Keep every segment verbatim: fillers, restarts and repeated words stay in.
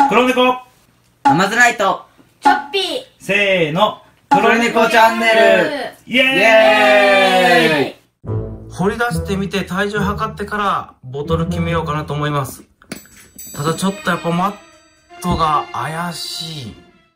黒猫アマズライトチョッピーせーの、 黒猫チャンネルイエーイイエ掘り出してみて体重測ってからボトル決めようかなと思います。ただちょっとやっぱマットが怪しい。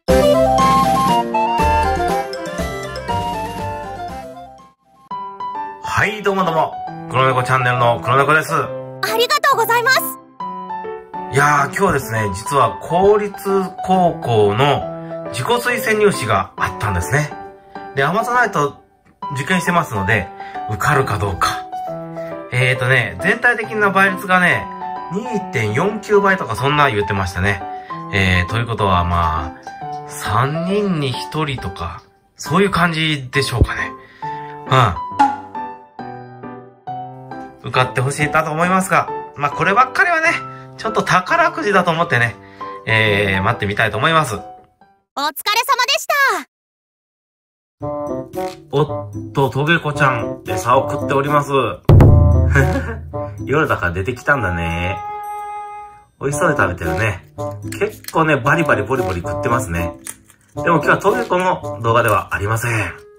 はい、どうもどうも。黒猫チャンネルの黒猫です。 ありがとうございます。 いやー、今日はですね、実は公立高校の自己推薦入試があったんですね。で、アマゾナイト受験してますので、受かるかどうか。えーとね、全体的な倍率がね、にてんよんきゅう 倍とかそんな言ってましたね。えー、ということはまあ、さんにんにひとりとか、そういう感じでしょうかね。うん。受かってほしいなと思いますが、まあこればっかりはね、ちょっと宝くじだと思ってね、えー、待ってみたいと思います。 お疲れ様でした。 おっと、トゲコちゃん、餌を食っております。夜だから出てきたんだね。美味しそうに食べてるね。結構ね、バリバリボリボリ食ってますね。でも今日はトゲコの動画ではありません。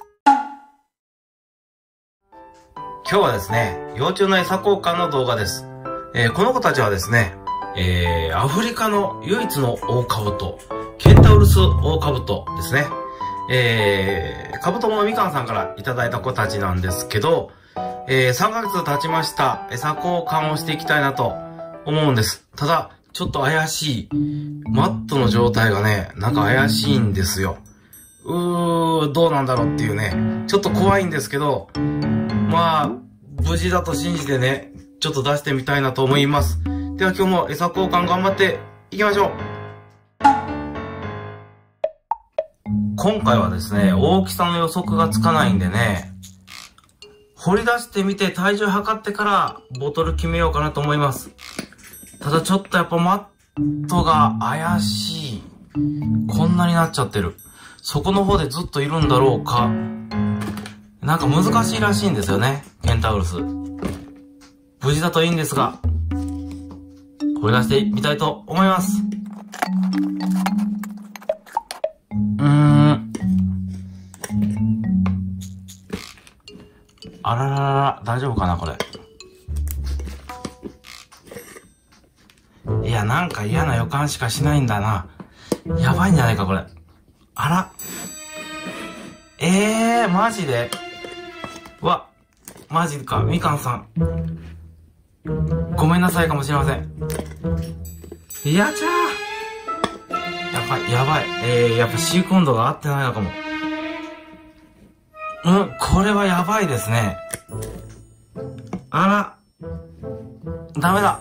今日はですね、幼虫の餌交換の動画です。えー、この子たちはですね、えー、アフリカの唯一のオオカブト、ケンタウルスオオカブトですね。えー、カブトモのみかんさんからいただいた子たちなんですけど、えー、さんかげつ経ちました。餌交換をしていきたいなと思うんです。ただ、ちょっと怪しい。マットの状態がね、なんか怪しいんですよ。うー、どうなんだろうっていうね。ちょっと怖いんですけど、まあ、無事だと信じてね、ちょっと出してみたいなと思います。では今日も餌交換頑張っていきましょう。今回はですね、大きさの予測がつかないんでね、掘り出してみて体重測ってからボトル決めようかなと思います。ただちょっとやっぱマットが怪しい。こんなになっちゃってる。そこの方でずっといるんだろうか。なんか難しいらしいんですよね、ケンタウルス。無事だといいんですが、掘り出してみたいと思います。うーん。あらららら、大丈夫かなこれ。いや、なんか嫌な予感しかしないんだな。やばいんじゃないかこれ。あら。えー、マジでうわ、マジか、みかんさん。ごめんなさいかもしれません。いやちゃー。やばい、やばい。えー、やっぱ飼育温度が合ってないのかも。うん、これはやばいですね。あら。ダメだ。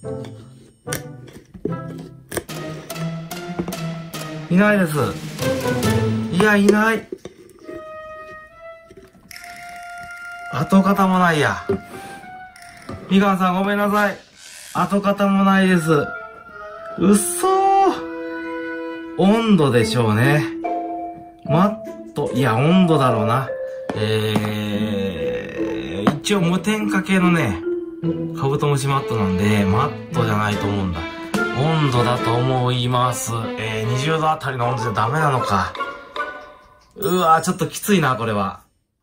いないです。いや、いない。跡形もないや。みかんさんごめんなさい。跡形もないです。うっそー。温度でしょうね。マット、いや、温度だろうな。えー、一応無添加系のね、カブトムシマットなんで、マットじゃないと思うんだ。温度だと思います。えー、にじゅうどあたりの温度じゃダメなのか。うわー、ちょっときついな、これは。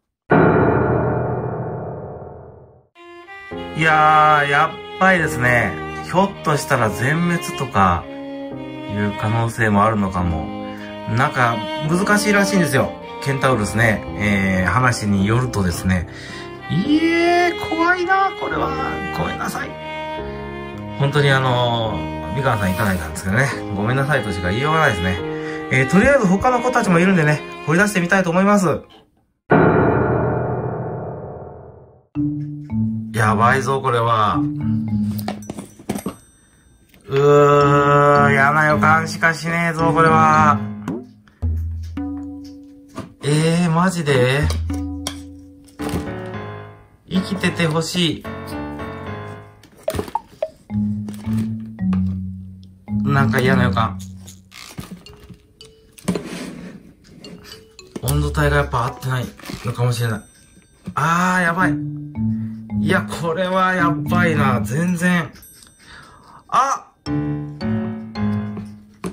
いやー、やっばいですね。ひょっとしたら全滅とか、いう可能性もあるのかも。なんか、難しいらしいんですよ。ケンタウルスね。えー、話によるとですね。いえー、怖いな、これは。ごめんなさい。本当にあのー、みかんさんいただいたんですけどね。ごめんなさいとしか言いようがないですね。えー、とりあえず他の子たちもいるんでね、掘り出してみたいと思います。やばいぞ、これは。うー、嫌な予感しかしねえぞ、これは。えー、マジで生きててほしい。なんか嫌な予感。温度帯がやっぱ合ってないのかもしれない。あー、やばい。いや、これはやばいな。全然。あ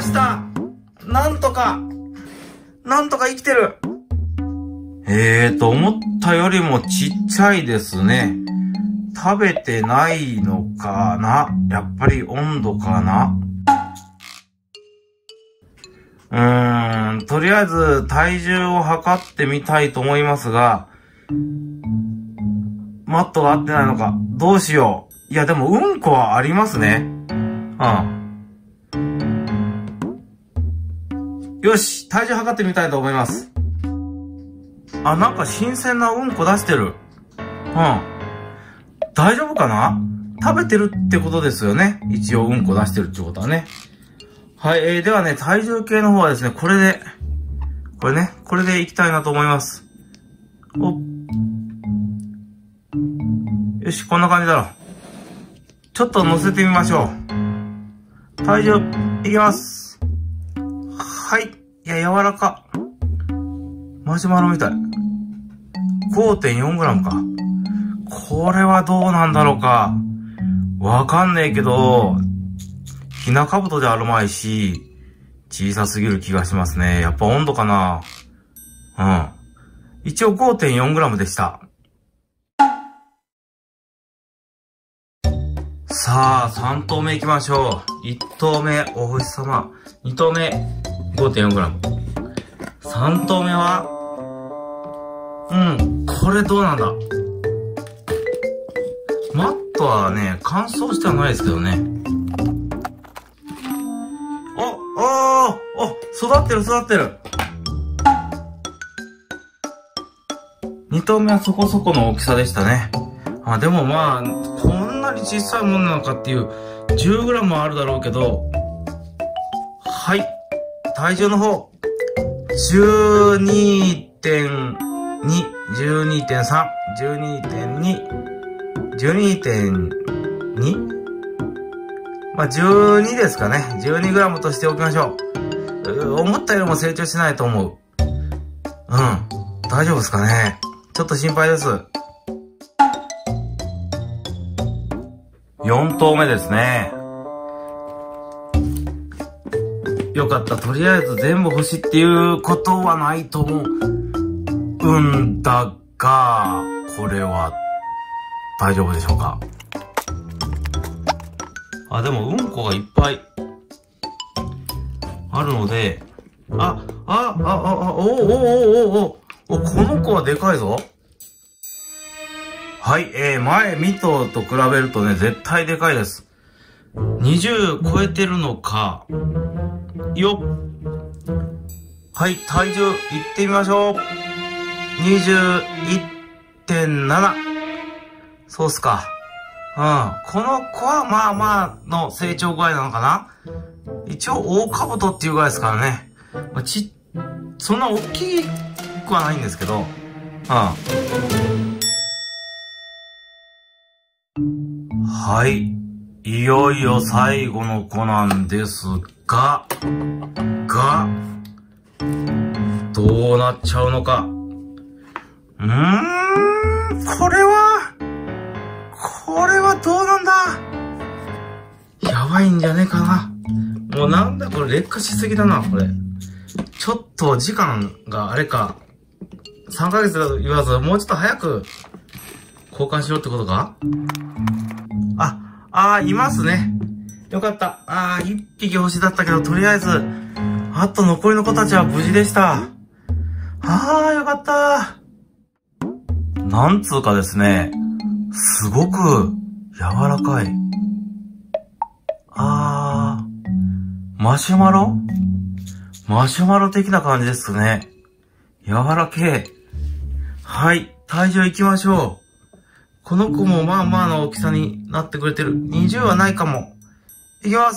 した。なんとか、なんとか生きてる。えーと、思ったよりもちっちゃいですね。食べてないのかな？やっぱり温度かな？うーん、とりあえず体重を測ってみたいと思いますが、マットが合ってないのか、どうしよう。いや、でもうんこはありますね。うん。よし、体重測ってみたいと思います。あ、なんか新鮮なうんこ出してる。うん。大丈夫かな？食べてるってことですよね。一応うんこ出してるってことはね。はい、えー、ではね、体重計の方はですね、これで、これね、これでいきたいなと思います。お。よし、こんな感じだろう。ちょっと乗せてみましょう。体重、いきます。はい。いや、柔らか。マシュマロみたい。ごてんよんグラム か。これはどうなんだろうか。わかんねえけど、ひなかぶとであるまいし、小さすぎる気がしますね。やっぱ温度かな。うん。一応 ごてんよんグラム でした。さあ、さん頭目行きましょう。いち頭目、お星様。に頭目、ごてんよんグラム。さん頭目は、うん、これどうなんだ。マットはね、乾燥してはないですけどね。お、おー、お、育ってる育ってる。に頭目はそこそこの大きさでしたね。あ、でもまあ、こんなに小さいものなのかっていう、じゅうグラム はあるだろうけど、はい。体重の方、じゅうにてんに、じゅうにてんさん、じゅうにてんに、じゅうにてんに? まあ、じゅうにですかね。じゅうにグラム としておきましょう。思ったよりも成長しないと思う。うん。大丈夫ですかね。ちょっと心配です。よん頭目ですね。よかった。とりあえず全部欲しいっていうことはないと思う。うんだが、これは大丈夫でしょうか。あ、でもうんこがいっぱいあるので、あ、あ、あ、あ、あ、おおおおおおお、この子はでかいぞ。はい、えー、前、ミトと比べるとね、絶対でかいです。にじゅう超えてるのか、よっ。はい、体重いってみましょう。にじゅういってんなな。そうっすか。うん。この子はまあまあの成長具合なのかな。一応、大カブトっていう具合ですからね。まあ、ち、そんな大きくはないんですけど、うん。はい。いよいよ最後の子なんですが、が、どうなっちゃうのか。うーん、これは、これはどうなんだ。やばいんじゃねえかな。もうなんだこれ劣化しすぎだな、これ。ちょっと時間があれか。さんかげつ言わず、もうちょっと早く交換しろってことか。あ、あー、いますね。よかった。あー、一匹星だったけど、とりあえず、あと残りの子たちは無事でした。あー、よかった。なんつうかですね、すごく柔らかい。あー、マシュマロ？マシュマロ的な感じですね。柔らけえ。はい、体重行きましょう。この子もまあまあの大きさになってくれてる。にじゅうはないかも。いきます。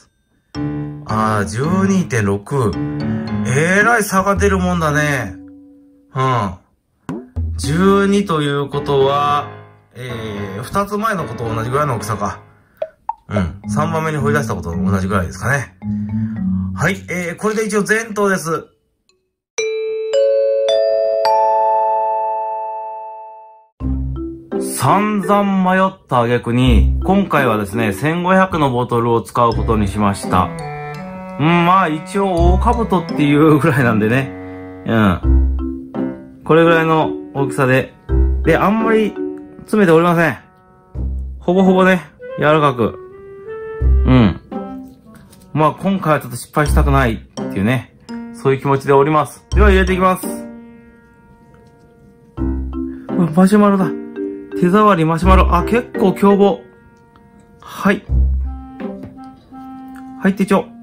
あー、じゅうにてんろく。えらい差が出るもんだね。うん。じゅうにということは、えー、ふたつまえの子と同じぐらいの大きさか。うん。さんばんめに掘り出したことと同じぐらいですかね。はい。えー、これで一応全頭です。散々迷った挙句に、今回はですね、せんごひゃくのボトルを使うことにしました。 うん、まあ一応大兜っていうぐらいなんでね。うん。これぐらいの大きさで。で、あんまり詰めておりません。ほぼほぼね、柔らかく。うん。まあ今回はちょっと失敗したくないっていうね。そういう気持ちでおります。では入れていきます。うわ、マシュマロだ。手触りマシュマロ。あ、結構凶暴。はい。入ってちょ。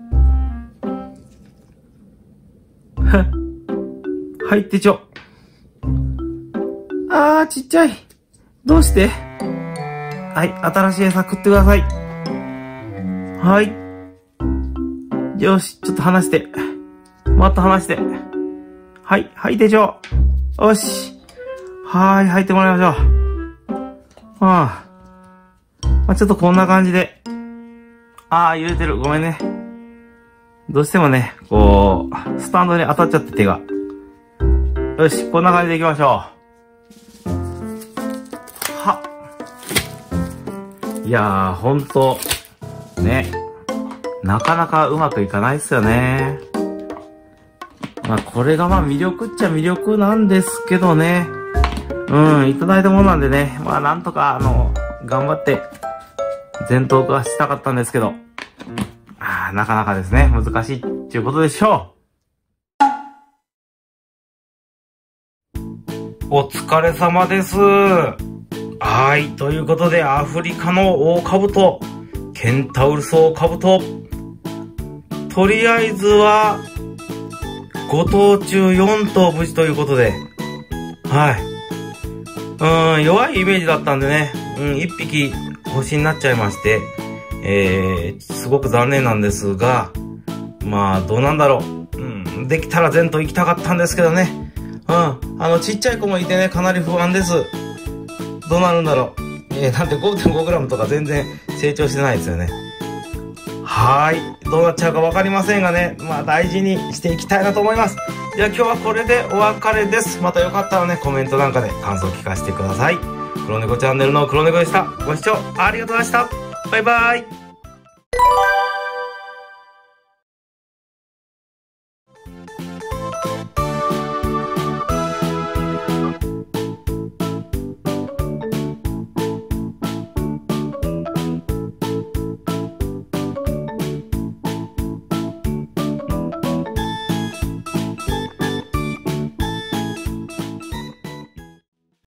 入ってちょ。あー、ちっちゃい。どうして？はい、新しい餌食ってください。はい。よし、ちょっと離して。もっと離して。はい、吐いてちょ。よし。はーい、吐いてもらいましょう。はあ。まあ、ちょっとこんな感じで。あー、揺れてる。ごめんね。どうしてもね、こう、スタンドに当たっちゃって手が。よし、こんな感じでいきましょう。はっ。いやー、ほんと、ね。なかなかうまくいかないっすよね。まあ、これがまあ魅力っちゃ魅力なんですけどね。うん、いただいたものなんでね。まあ、なんとか、あの、頑張って、全頭化したかったんですけど。あー、なかなかですね、難しいっていうことでしょう。お疲れ様です。はい、ということで、アフリカのオオカブト、ケンタウルスオオカブト。とりあえずは、ご頭中よん頭無事ということで、はい。うん、弱いイメージだったんでね、うん、いっぴき星になっちゃいまして、えー、すごく残念なんですが、まあ、どうなんだろう。うん、できたら全頭行きたかったんですけどね。うん、あの、ちっちゃい子もいてね、かなり不安です。どうなるんだろう。えー、なんて ごてんごグラム とか全然成長してないですよね。はーい。どうなっちゃうかわかりませんがね、まあ大事にしていきたいなと思います。じゃあ今日はこれでお別れです。またよかったらね、コメントなんかで感想聞かせてください。黒猫チャンネルの黒猫でした。ご視聴ありがとうございました。バイバイ。